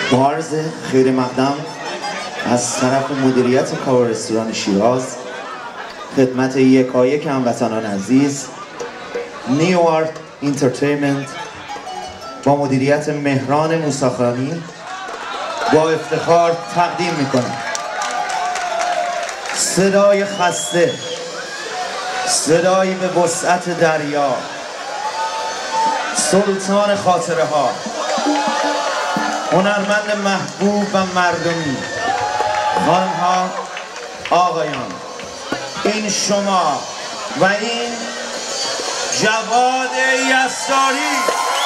با عرض خیر مقدم از طرف مدیریت کاوه رستوران شیراز خدمت یکایک هموطنان عزیز، نیو آرت اینترتینمنت با مدیریت مهران موسیخانی با افتخار تقدیم میکنم صدای خسته، صدایی به وسعت دریا، سلطان خاطره ها، هنرمند محبوب و مردمی، خانم ها، آقایان، این شما و این جواد یساری.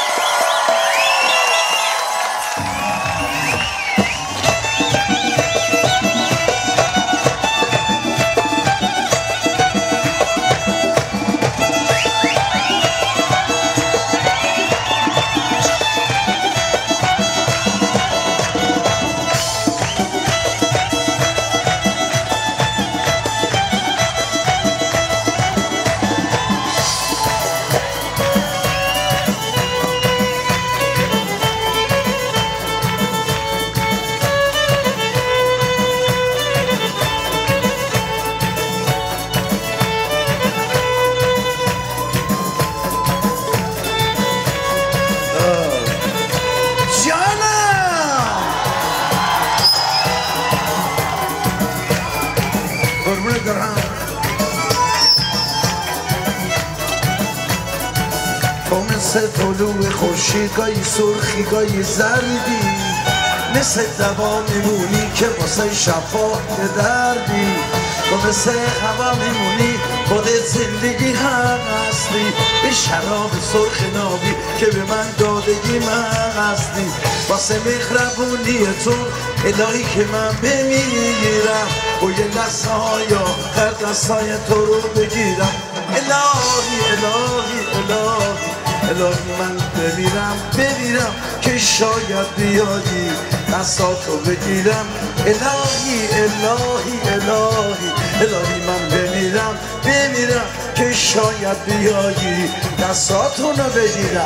مثل طلوع خورشید گاهی سرخی گاهی زردی، مثل دوا میمونی که واسه شفا دردی، تو مثل هوا میمونی خودت زندگی هم هستی، به شراب سرخ نابی که به من دادگی من هستی، واسه مهربونی تو الهی که من بمیرم و یه لحظه ها هر دستای تو رو بگیرم. الهی الهی الهی الهی من بمیرم که شاید بیادی دستاتو بگیرم. الهی الهی الهی الهی من بمیرم که شاید بیادی دستاتونو بگیرم.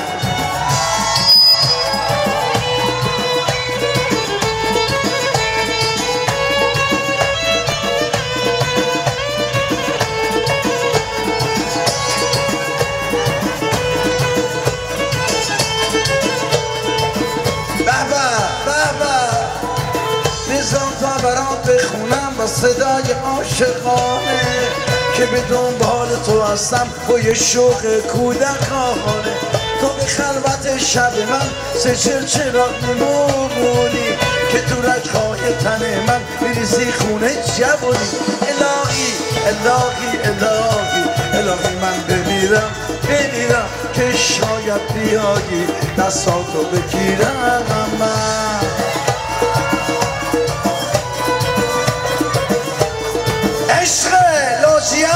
برات بخونم با صدای عاشقانه که به دنبال تو هستم با یه شوق کودکانه، تو به خلوت شب من سه چراغ میمونی که تو رگ‌های تن من میریزی خونه جوونی. الهی الهی الهی الهی من بمیرم که شاید بیایی دستاتو بگیرم. من عشق لوزیا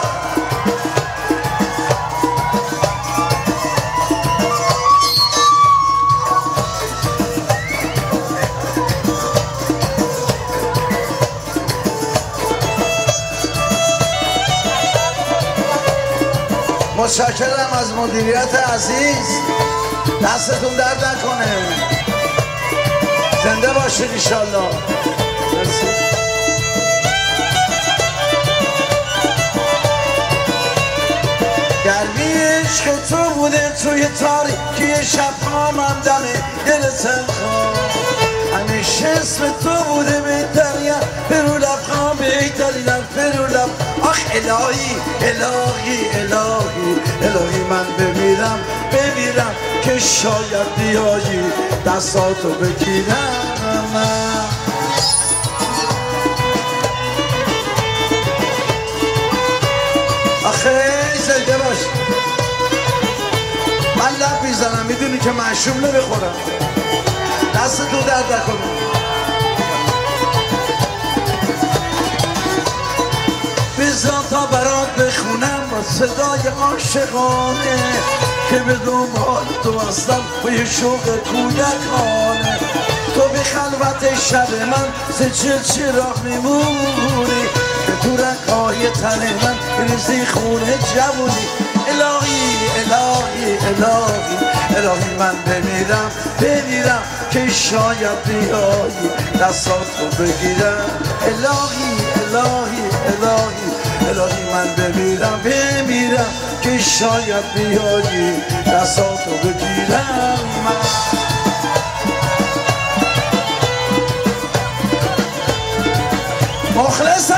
متشکرم از مدیریت عزیز، دستتون درد نکنه، زنده باشید انشالله. مرسی. گرمی عشق تو بوده توی تاریکی شب من دمه دلتم خواه، همیشه اسم تو بوده بهترین فرو لبخواه بهترینم فرو لب. آخ الهی الهی الهی الهی من بمیرم که شاید بیایی دستاتو بگیرم. آخه زنده باش، من لب میزنم میدونی که معشوم نمیخورم، دست تو درد نکنم. بذار تا برات بخونم با صدای عاشقانه که به دنبال تو هستم با یه شوق کودکانه، تو به خلوت شب من سه چراغ میمونی که تو رگ‌های تن من ریزی خونه جوونی. الهی الهی الهی من بمیرم که شاید بیایی دستاتو بگیرم الهی من بمیرم که شاید بیایی دستاتو بگیرم مخلصم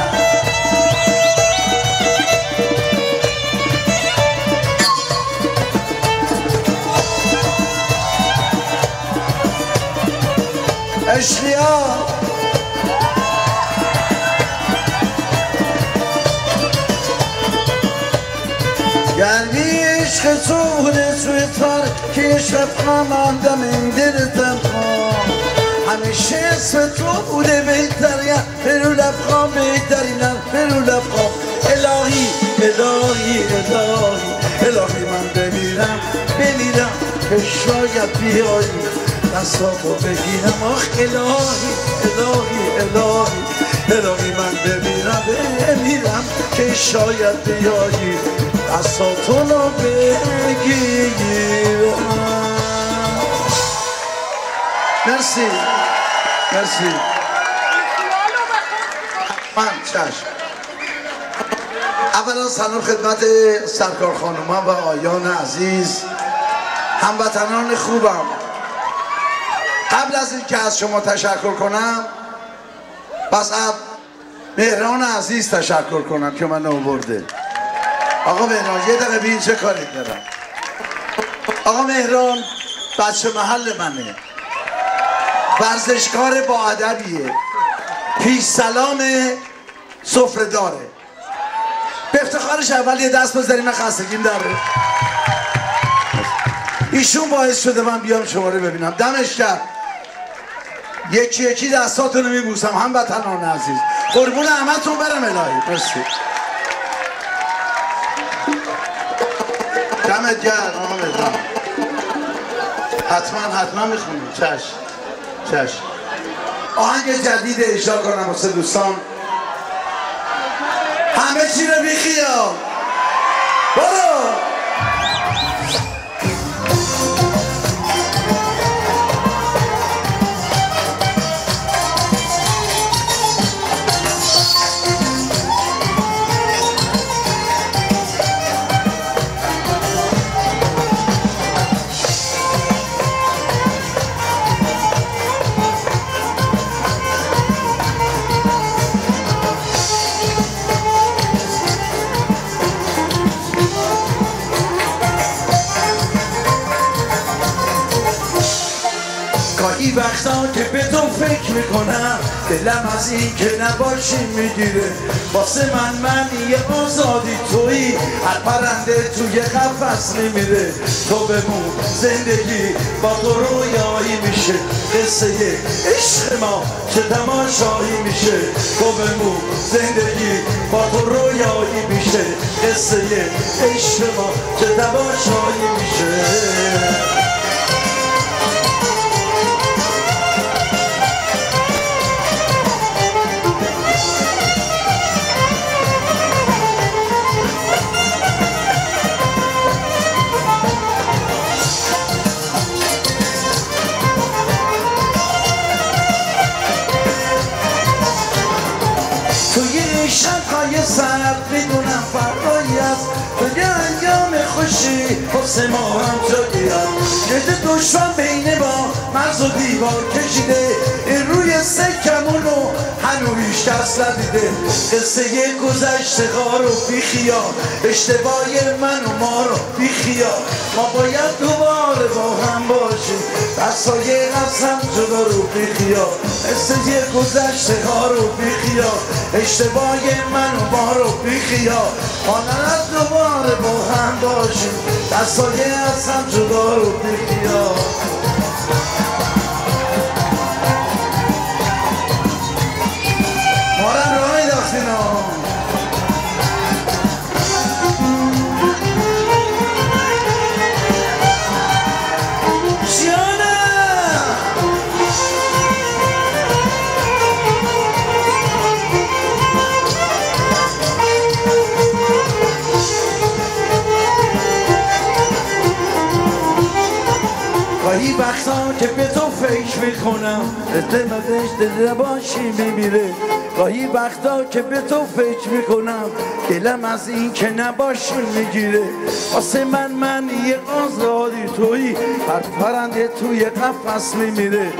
اشلیا گرمی عشق تو بوده توی تاریکی شب ماندم این دلتم همیشه اسم تو بوده بهترین برو لبخوام بهترینم برو لبخوام الهی من بمیرم که شاید بیایی دستاتو بگیرم آخ الهی من بمیرم که شاید بیایی دستاتو بگیرم مرسی من چشم اولا سلام خدمت سرکار خانومان و آیان عزیز هموطنان خوبم قبل از این که از شما تشکر کنم بس از مهران عزیز تشکر کنم که من آورده آقا مهران یه دقیقه ببین چه کاری دارم آقا مهران بچه محل منه ورزشکار با ادبیه پیش سلام سفره داره به افتخارش اول یه دست بذاریم من خستگیم داره ایشون باعث شده من بیام شما رو ببینم دمش گرم یکی دستاتون رو میبوسم هموطنان عزیز قربون همتون برم الهی مرسی دمت گرم آقا مهران حتما میخونیم چشم آهنگ جدید اجرا کنم واسه دوستان همه چی رو بیخیال برو گاهی وقتا که به تو فکر میکنم دلم از این که نباشی میگیره واسه من معنی آزادی تویی هر پرنده توی قفس نمیره تو بمون زندگی با تو رویایی میشه قصه عشق ما چه تماشایی میشه تو بمون زندگی با تو رویایی میشه قصه عشق ما چه تماشایی میشه شب‌های سرد میدونم فردایی است توی انجام خوشی حسن ما هم شدی است گرد دشمن بینه با مرز و دیوار کشیده این روی سکمونو هنو هیچ کس ندیده قصه گذشته ها رو بیخیال اشتباهی من و ما رو بیخیال ما باید دوباره با هم باشیم در سایه از هم جدا رو بیخیال قصه گذشته ها رو بیخیال اشتباهی من و ما رو بیخیال ما نرد دوباره با هم باشیم در سایه از هم جدا رو بیخیال ما رو راه داختین ها گاهی وقتا که به تو فکر میکنم دل باشی میمیره گاهی وقتا که به تو فکر میکنم دلم از این که نباشی میگیره واسه من یه آزادی تویی هر پرنده توی قفس میمیره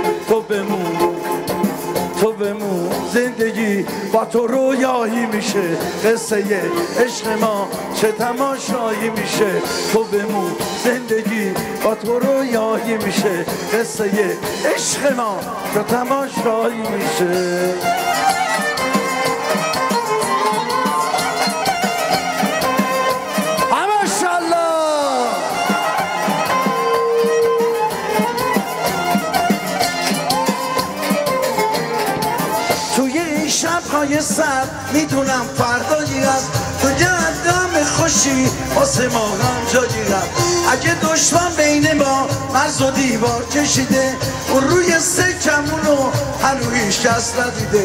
تو بمون زندگی با تو رویایی میشه قصه عشق ما چه تماشایی میشه تو بمون زندگی با تو رویایی میشه قصه عشق ما چه تماشایی میشه شب‌های سرد میدونم فردایی هست تو جهنم خوشی واسه ما هم جایی هست اگه دشمن بین ما مرز و دیوار کشیده اون روی سکمونو هنو هیچ کس ندیده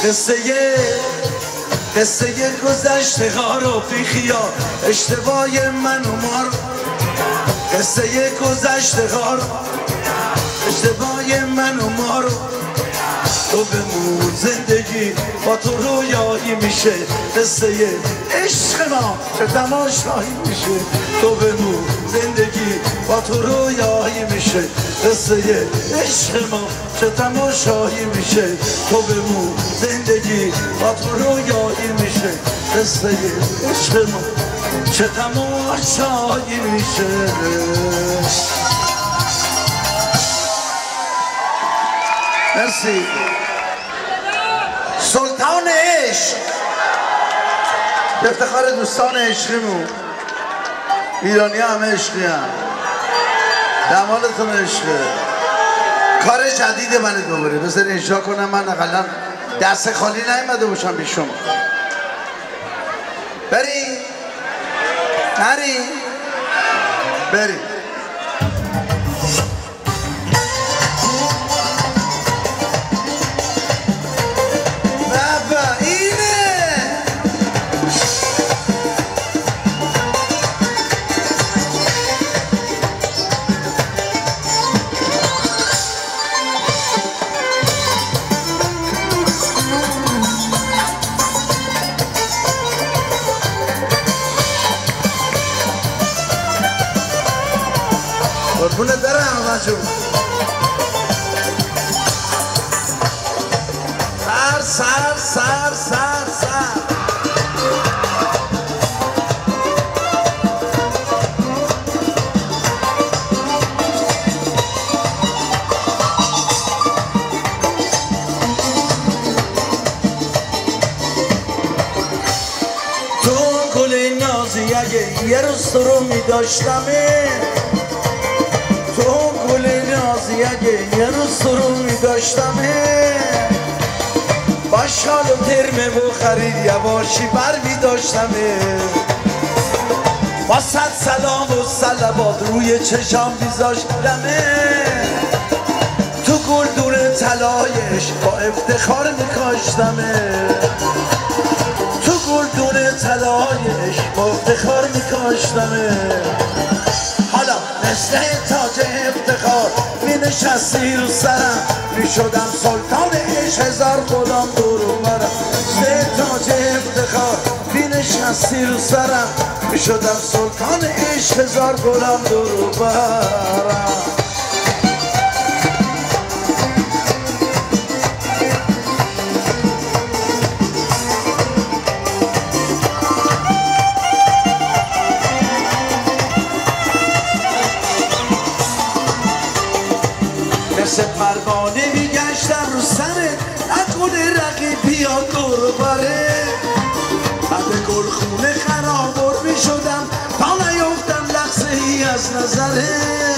قصه گذشته ها رو بیخیال اشتباه من و ما رو قصه گذشته ها رو اشتباه من و ما رو تو بمون زندگی با تو رویایی میشه قصه عشق ما چه تماشایی میشه تو بمون زندگی با تو رویایی میشه قصه عشق ما چه تماشایی میشه تو بمون زندگی با تو رویایی میشه قصه عشق ما چه تماشایی میشه مرسی سلطان عشق به افتخار دوستان عشقیمون ایرانی هم عشقی هم دمالتون عشقه کار جدید من دوباره بذاری اجرا کنم من اقلا دست خالی نیومده باشم به شما بریم قربونه دارم همه جون سر تو گل نازی اگه یه روز تو رو میداشتمه تو گل نازی اگه یه روز تو رو میداشتمه با شال و ترمه و خرید یواشی بر میداشتمه با صد سلام و صلوات روی چشام بیزاشتمه تو گلدون طلایش با افتخار میکاشتمه تو گلدون طلایش با افتخار میکاشتمه حالا مثل تاج افتخار می نشستی رو سرم می شدم سلطان عشق هزار غلام دور و برم مثل تاج افتخار می نشستی رو سرم می شدم سلطان عشق هزار غلام دور و برم مثل پروانه میگشتم رو سرت نکنه رقیبی ها دور بره بعد گلخونه خرابر میشدم تا نیفتم لحظه ای از نظره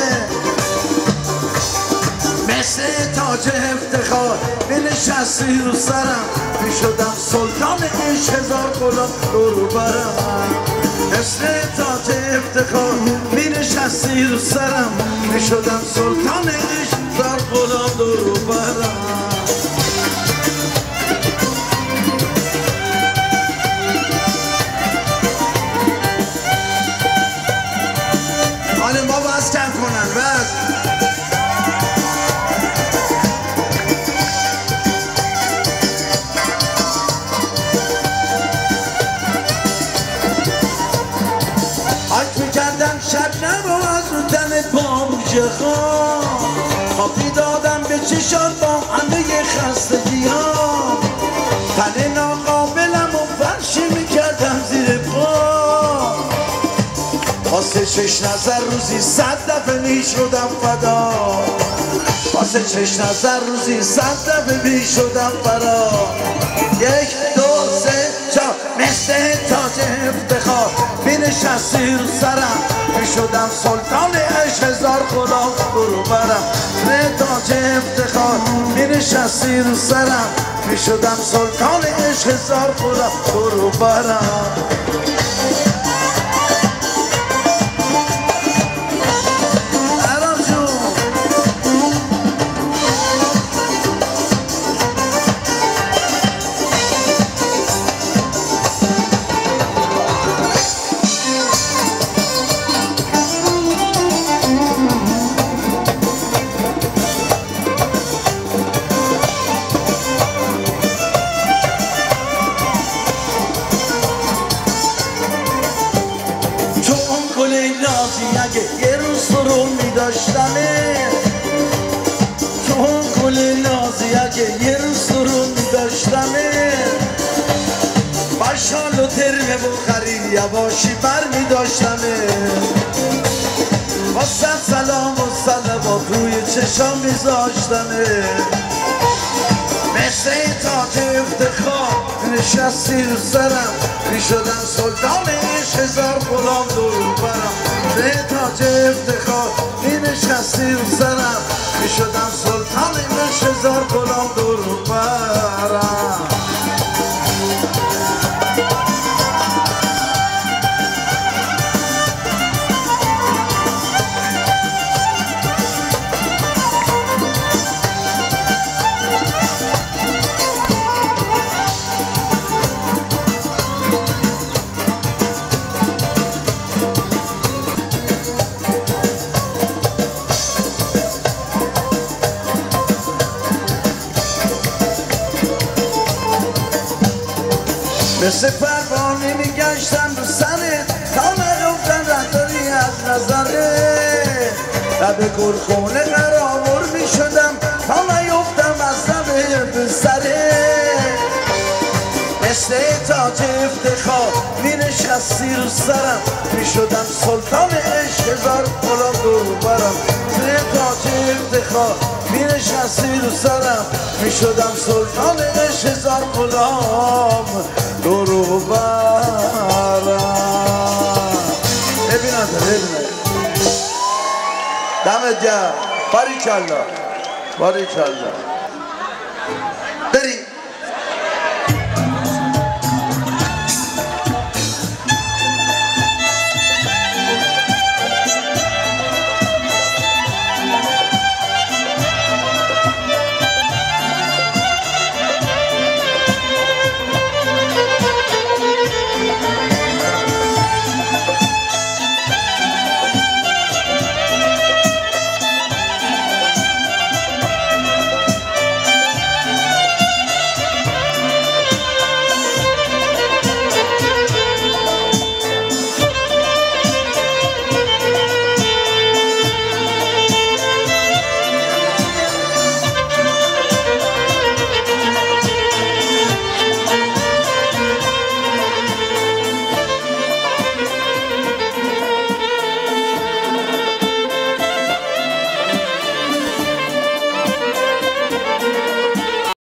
مثل تاج افتخار بنشستی رو سرم میشدم سلطان عشق هزار غلام دور برم مثل تاج افتخار بنشستی رو سرم میشدم سلطان عشق هزار غلام دور برم حالا ما بس کم کنن بس کوچه خوابی دادم به چشان با همه خستگی ها تن ناقابلم و فرشی میکردم زیر پا واسه چش نظر روزی 100 دفعه میشدم فدا واسه چش نظر روزی 100 دفعه میشدم فدا 1 2 3 4 مثل تاج افتخار مینشستی رو سرم میشدم سلطان عشق هزار غلام برو برم تاج افتخار مینشستی رو سرم میشدم سلطان عشق هزار غلام برو برم یه روز فرو می‌داشتمه تو اون گل نازی اگه یه روز فرو می‌داشتمه با شال و ترمه و خرید یواشی بر می‌داشتمه با صد سلام و صلوات روی چشام می‌ذاشتمه مثل تاج افتخار نشستی رو سرم میشدم سلطان عشق هزار غلام دور برم به تاج افتخار نشستی رو سرم میشدم سلطان عشق هزار غلام دور برم مثل پروانه میگشتم رو سرت تا نگفتن نداری از نظره لب گلخونه قرار میشدم تا نیفتم از لب بسره مثل تاج افتخار مینشستی رو سرم میشدم سلطان عشق هزار غلام دور برم مثل تاج افتخار مینشستی رو سرم میشدم سلطان عشق هزار غلام دورو برم ببینم دمت گرم باریکالله بریم